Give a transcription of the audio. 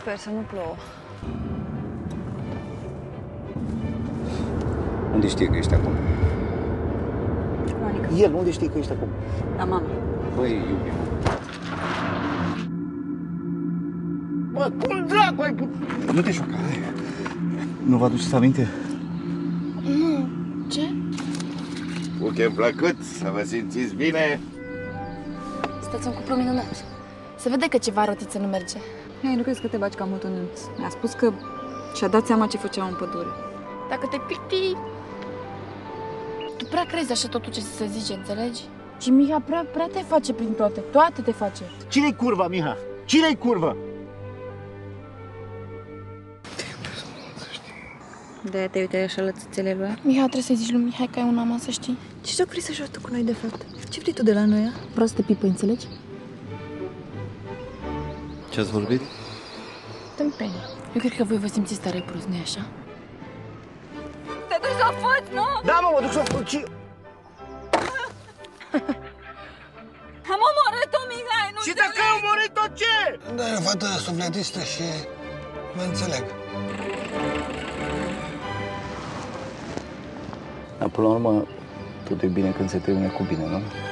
Sper să nu plouă. Unde știe că ești acum? Monica. El unde știe că ești acum? La mama. Băi, iubim. Bă, cum dracu ai putut? Nu te șoca. Nu vă aduceți aminte? Nu. Ce? Weekend plăcut, să vă simțiți bine. Stați un cuplu minunat. Se vede că ceva rotiță nu merge. Hai, nu crezi că te bagi cam mult în înț? Mi-a spus că și-a dat seama ce făceau în pădure. Dacă te plicti... Tu prea crezi așa totul ce se zice, înțelegi? Și Miha prea te face prin toate. Toate te face. Cine-i curva, Miha? Cine-i curva? De-aia te uitai așa la țâțele lui? Miha, trebuie să-i zici lui Mihai că ai un aman, să știi. Ce joc vrei să joci tu cu noi, de fapt? Ce vrei tu de la noi, a? Vreau să te pipă, înțelegi? Ce ați vorbit? Tâmpenie. Eu cred că voi vă simțiți tare prost, nu-i așa? Te duci să o fuți, nu? Da, mă duc să o fac. Am omorât-o, Mihai, nu Și dacă ai omorât-o, ce? Da, e o fată sufletistă și mă înțeleg. Dar până la urmă, tot e bine când se termină cu bine, nu?